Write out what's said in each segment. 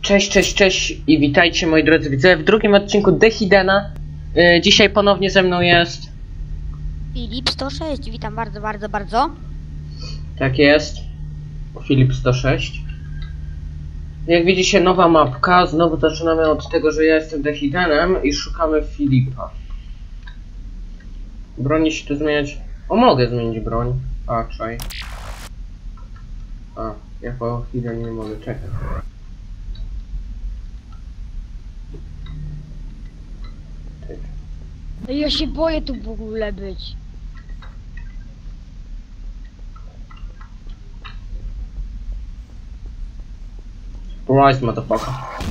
Cześć, cześć, cześć i witajcie moi drodzy widzowie w drugim odcinku The Hiddena. Dzisiaj ponownie ze mną jest... Filip 106, witam bardzo. Tak jest. Filip 106. Jak widzicie, nowa mapka. Znowu zaczynamy od tego, że ja jestem The Hiddenem i szukamy Filipa. Broni się tu zmieniać... O, mogę zmienić broń. A, czaj. A, jako Hidden nie mogę czekać. Ja się boję tu w ogóle być. Surprise, motherfucker.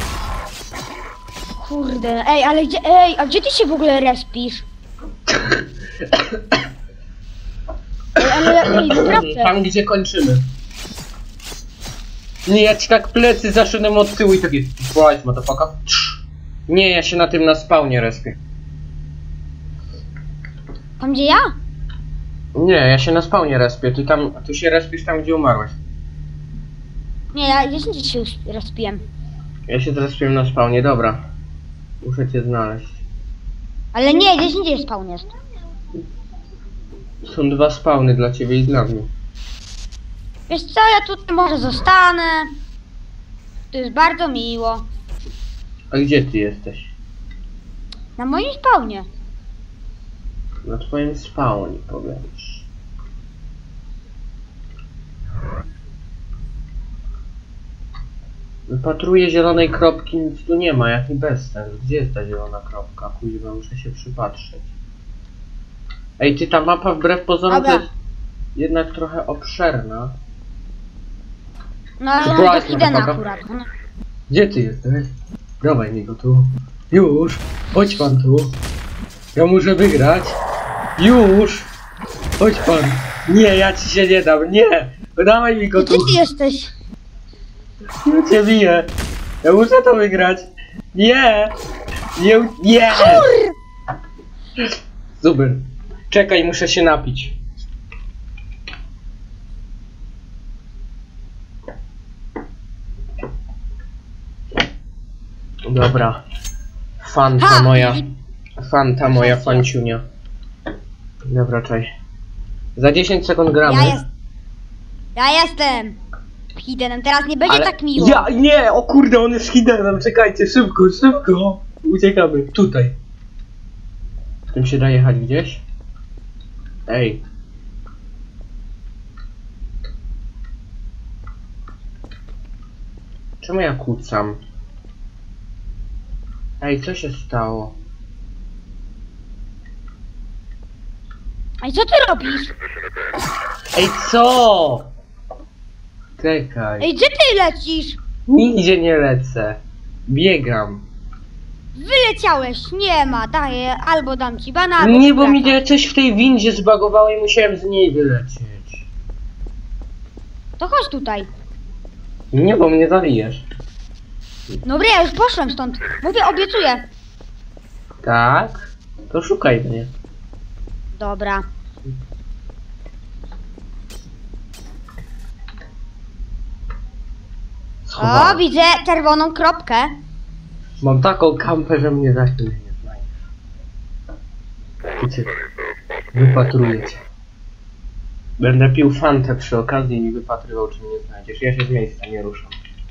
Kurde, a gdzie ty się w ogóle respisz? Naprawdę. Tam gdzie kończymy. Nie, ja ci tak plecy zaszedłem od tyłu i taki surprise, motherfucker. Nie, ja się na tym na spawnie respię. Tam gdzie ja? Nie, ja się na spawnie respię, ty się respisz tam gdzie umarłeś. Nie, ja gdzieś się respiłem. Ja się zrespiłem na spawnie, dobra. Muszę cię znaleźć. Ale nie, gdzieś indziej spawn jest. Są dwa spawny dla ciebie i dla mnie. Wiesz co, ja tutaj może zostanę. To jest bardzo miło. A gdzie ty jesteś? Na moim spawnie. Na twoim spawnie, powiesz. Wypatruję zielonej kropki, nic tu nie ma, jaki bezsens. Gdzie jest ta zielona kropka? Kuźwa, muszę się przypatrzeć. Ej, ty, ta mapa wbrew pozorom to jest jednak trochę obszerna. No ale on do Hiddena akurat. Gdzie ty jesteś? Dawaj mi go tu. Już! Chodź pan tu. Ja muszę wygrać. Już! Chodź pan. Nie, ja ci się nie dam. Nie! Dawaj mi go tu. Gdzie ty jesteś? Ja cię biję. Ja muszę to wygrać. Nie! Nie! Nie! Super. Czekaj, muszę się napić. Dobra. Fanta moja. Fanta moja, fanciunia. Dobra, czaj. Za 10 sekund gramy. Ja jestem Hiddenem, teraz nie będzie Ale tak miło. Ja nie! O kurde, on jest Hiddenem, czekajcie, szybko, szybko! Uciekamy, tutaj. Tym się da jechać gdzieś? Ej. Czemu ja kłócam? Ej, co się stało? A co ty robisz? Ej, co? Czekaj. Ej, gdzie ty lecisz? Nigdzie nie lecę. Biegam. Wyleciałeś, nie ma, daję, albo dam ci bana, albo Nie, ci bo mi wracam. coś w tej windzie zbagowało i musiałem z niej wylecieć. To chodź tutaj. Nie, bo mnie zawijesz. Dobra, ja już poszłem stąd. Mówię, obiecuję. Tak? To szukaj mnie. Dobra. O, widzę czerwoną kropkę. Mam taką kampę, że mnie za chwilę nie znajdziesz. Wiecie, wypatruję cię. Będę pił fantę przy okazji i wypatrywał, czy mnie znajdziesz. Ja się z miejsca nie ruszam.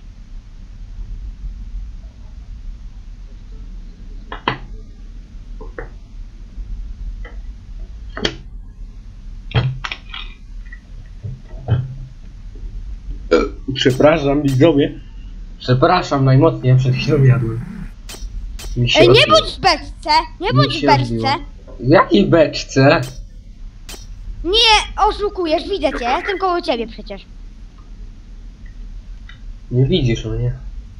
Przepraszam, widzowie. Przepraszam najmocniej, przed chwilą jadłem. Ej, nie bądź w beczce! Nie bądź w beczce! W jakiej beczce? Nie oszukujesz, widzę cię, jestem koło ciebie przecież. Nie widzisz mnie.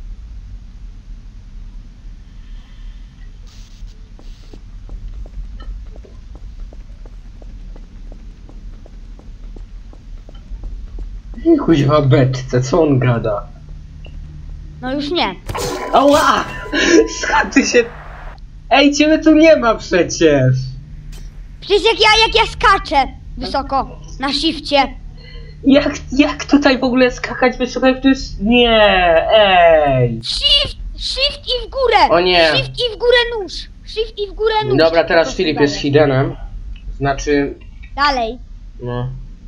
Kuźwa beczce, co on gada? No już nie. Ała! Skąd ty się... Ej, ciebie tu nie ma przecież! Przecież jak ja skaczę wysoko na shifcie. Jak tutaj w ogóle skakać wysoko, jak to jest... Nie, ej! Shift i w górę! O nie. Shift i w górę nóż! Shift i w górę nóż! Dobra, Po teraz prostu Filip dalej. jest hiddenem. Znaczy... Dalej. No...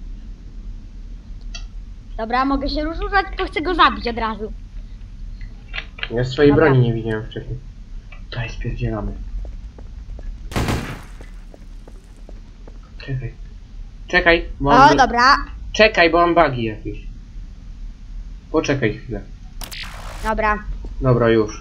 Dobra, mogę się ruszać, tylko chcę go zabić od razu. Ja swojej Dobra. broni nie widziałem wcześniej. Tutaj spierdzielamy. Czekaj, bo O, mam... dobra. Czekaj, bo mam bugi jakieś. Poczekaj chwilę. Dobra. Dobra, już.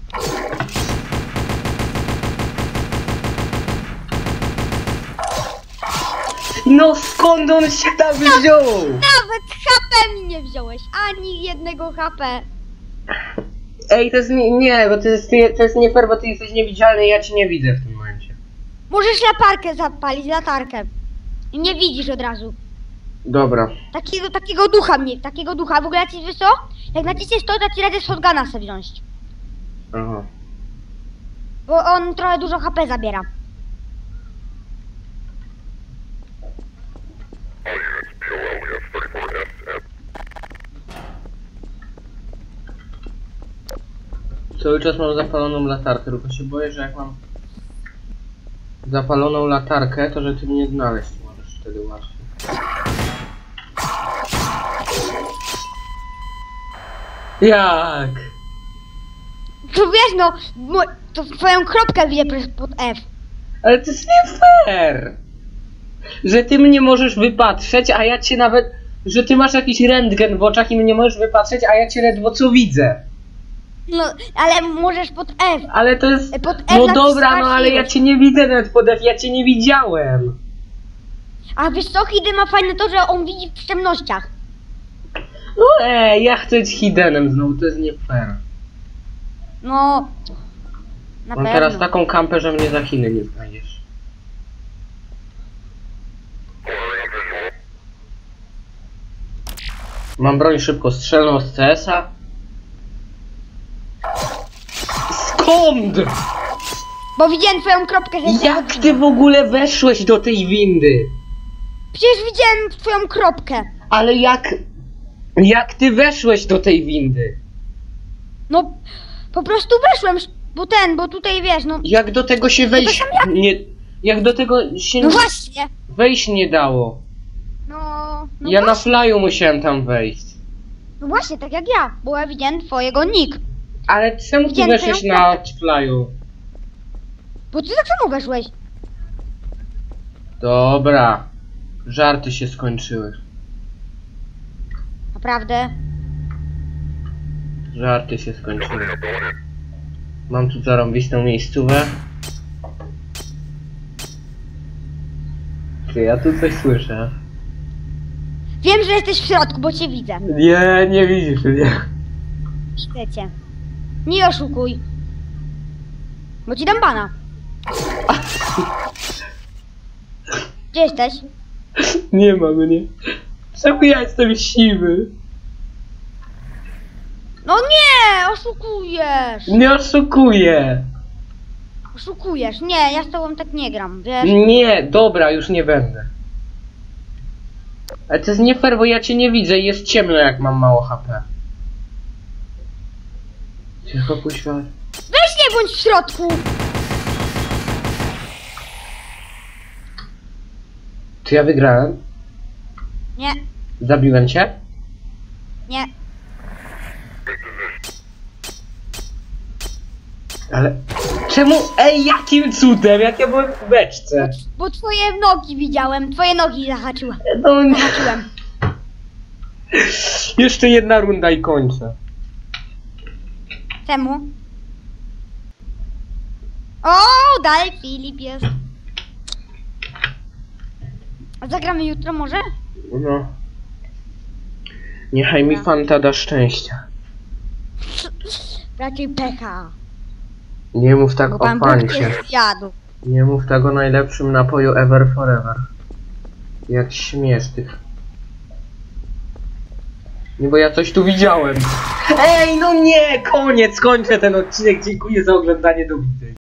No skąd on się tam wziął? Nawet HP mi nie wziąłeś, ani jednego HP. Ej, to jest nie, bo to jest nie fair, bo ty jesteś niewidzialny i ja cię nie widzę w tym momencie. Możesz latarkę zapalić, latarkę. I nie widzisz od razu. Dobra. Takiego ducha. W ogóle ci wiesz co? Jak naciśniesz to ci radzę shotguna sobie wziąć. Aha. Bo on trochę dużo HP zabiera. Cały czas mam zapaloną latarkę, tylko się boję, że jak mam zapaloną latarkę, to że ty mnie znaleźć możesz wtedy łatwiej. Jak? To wiesz no, to twoją kropkę widzę pod F. Ale to jest nie fair! Że ty mnie możesz wypatrzeć, a ja cię nawet... Że ty masz jakiś rentgen w oczach i mnie możesz wypatrzeć, a ja cię ledwo co widzę. No, ale możesz pod F. Ale to jest... Pod F No dobra, no naciskasz ale już. ja cię nie widzę nawet pod F, ja cię nie widziałem. A wiesz co, Hidden ma fajne to, że on widzi w ciemnościach. No ja chcę być hiddenem znowu, to jest nie fair. No... Na Mam pewno. teraz taką kampę, że mnie za Chiny nie znajdziesz. Mam broń szybkostrzelną z CS-a. Skąd? Bo widziałem twoją kropkę, że Jak ty w ogóle weszłeś do tej windy? Przecież widziałem twoją kropkę. Ale jak ty weszłeś do tej windy? No, po prostu weszłem, bo tutaj wiesz, no... Jak do tego się wejść nie... Jak do tego się No właśnie. wejść nie dało. No Ja na właśnie. flyu musiałem tam wejść. No właśnie, tak jak ja, bo ja widziałem twojego nick. Ale czemu ty Widziałem weszłeś twoją na flyu? Bo ty tak samo weszłeś. Dobra. Żarty się skończyły. Naprawdę. Żarty się skończyły. Mam tu zarąbistą miejscówę. Czy ja tu coś słyszę? Wiem, że jesteś w środku, bo cię widzę. Nie widzisz mnie. Widzę cię. Nie oszukuj. Bo ci dam bana. Gdzie jesteś? Nie ma mnie. Czemu ja jestem siwy? No nie, oszukujesz. Nie oszukuję. Oszukujesz. Nie, ja z tobą tak nie gram, wiesz? Nie, dobra, już nie będę. Ale to jest nie fair, bo ja cię nie widzę i jest ciemno, jak mam mało HP. Cicho, puśćmy. Weź nie bądź w środku. Czy ja wygrałem? Nie, Zabiłem cię? nie. Ale... Czemu? Ej, jakim cudem? Jak ja byłem w beczce? Bo twoje nogi widziałem. Twoje nogi zahaczyłem. No nie. Zahaczyłem. Jeszcze jedna runda i kończę. Czemu? O, dalej Filip jest. A zagramy jutro może? No. Niechaj mi Fanta da szczęścia. Raczej pecha. Nie mów tak Bo o pan Fancie. zjadł. Nie mów tak o najlepszym napoju ever forever. Jak śmiesz ty. Nie, bo ja coś tu widziałem. Ej, no nie! Koniec! Kończę ten odcinek. Dziękuję za oglądanie. Do widzenia.